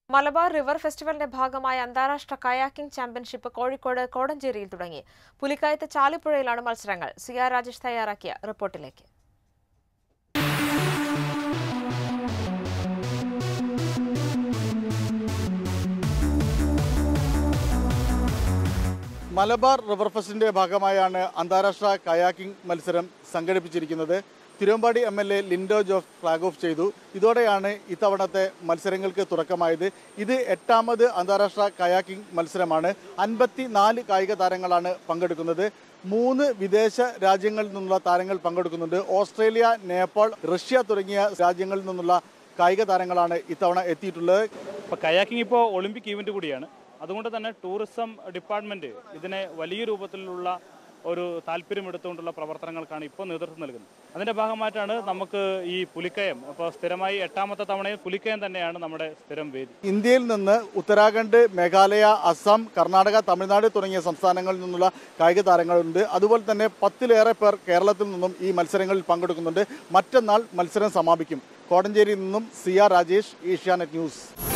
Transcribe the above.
Malabar river ഫെസ്റ്റിവലിന്റെ ഭാഗമായ അന്താരാഷ്ട്ര kayaking championship Kozhikode കോടഞ്ചേരിയിൽ തുടങ്ങി. പുലിക്കയത്ത് ചാലിപ്പുഴയിലാണ് മത്സരങ്ങൾ. സിയ രാജേഷ് തയ്യാറാക്കിയ റിപ്പോർട്ടിലേക്ക്. മലബാർ റിവർ ഫെസ്റ്റിന്റെ ഭാഗമായാണ് അന്താരാഷ്ട്ര കയാക്കിംഗ് മത്സരം സംഘടിപ്പിച്ചിരിക്കുന്നത്. Thiruvambady MLA Linto Joseph flag off ചെയ്തു. ഇതോടെയാണ് ഇത്തവണത്തെ മത്സരങ്ങൾക്ക് തുടക്കമായത്. ഇത് 8ാമത് അന്താരാഷ്ട്ര കയാക്കിംഗ് മത്സരമാണ്. 54 കായിക താരങ്ങളാണ് പങ്കെടുക്കുന്നത്. 3 വിദേശ രാജ്യങ്ങളിൽ നിന്നുള്ള താരങ്ങൾ പങ്കെടുക്കുന്നുണ്ട്. ഓസ്ട്രേലിയ, നേപ്പാൾ, റഷ്യ തുടങ്ങിയ രാജ്യങ്ങളിൽ നിന്നുള്ള കായിക താരങ്ങളാണ് ഇത്തവണ എത്തിയിട്ടുള്ളത്. കയാക്കിംഗ് ഇപ്പോൾ ഒളിമ്പിക് ഈവന്റ് കൂടിയാണ്. അതുകൊണ്ട് തന്നെ ടൂറിസം ഡിപ്പാർട്ട്മെന്റ് ഇതിനെ വലിയ രൂപത്തിലുള്ള ഒരു താല്പര്യമെടുത്തുകൊണ്ടുള്ള പ്രവർത്തനങ്ങൾക്കാണ് ഇപ്പോൾ നേതൃത്വം നൽകുന്നത്. അതിൻ്റെ ഭാഗമായിട്ടാണ് നമുക്ക് ഈ പുലിക്കയം ഇപ്പോൾ സ്ഥിരമായി 8ാമത്തെ തവണയിൽ പുലിക്കയം തന്നെയാണ് നമ്മുടെ സ്ഥിരം വേദി. ഇന്ത്യയിൽ നിന്ന് ഉത്തരാഖണ്ഡ്, മേഘാലയ, അസം, കർണാടക, തമിഴ്നാട് തുടങ്ങിയ സംസ്ഥാനങ്ങളിൽ നിന്നുള്ള കായിക താരങ്ങളുണ്ട്. അതുപോലെ തന്നെ 10ലേറെ പേർ കേരളത്തിൽ നിന്നും ഈ മത്സരങ്ങളിൽ പങ്കെടുക്കുന്നുണ്ട്. മറ്റന്നാൾ മത്സരം സമാപിക്കും. കോടഞ്ചേരിയിൽ നിന്നും സിയ രാജേഷ്, ഏഷ്യാനെറ്റ് ന്യൂസ്.